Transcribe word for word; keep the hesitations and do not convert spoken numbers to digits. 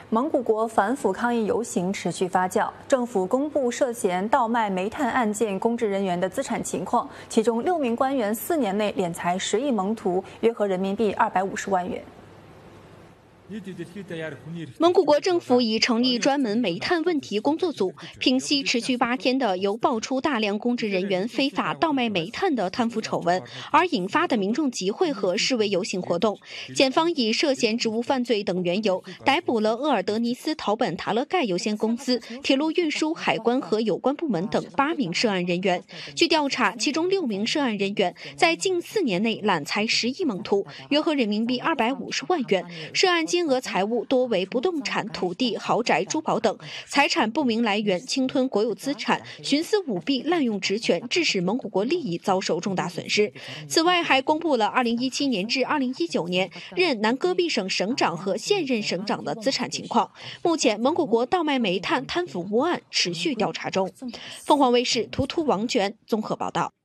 蒙古国反腐抗议游行持续发酵，政府公布涉嫌倒卖煤炭案件公职人员的资产情况，其中六名官员四年内敛财十亿蒙图，约合人民币二百五十万元。 蒙古国政府已成立专门煤炭问题工作组，平息持续八天的由爆出大量公职人员非法倒卖煤炭的贪腐丑闻而引发的民众集会和示威游行活动。检方以涉嫌职务犯罪等缘由，逮捕了鄂尔德尼斯陶本塔勒盖有限公司、铁路运输、海关和有关部门等八名涉案人员。据调查，其中六名涉案人员在近四年内揽财十亿蒙图，约合人民币二百五十万元，涉案金 金额财物多为不动产、土地、豪宅、珠宝等，财产不明来源，侵吞国有资产，徇私舞弊、滥用职权，致使蒙古国利益遭受重大损失。此外，还公布了二零一七年至二零一九年任南戈壁省省长和现任省长的资产情况。目前，蒙古国倒卖煤炭贪腐窝案持续调查中。凤凰卫视图图王娟综合报道。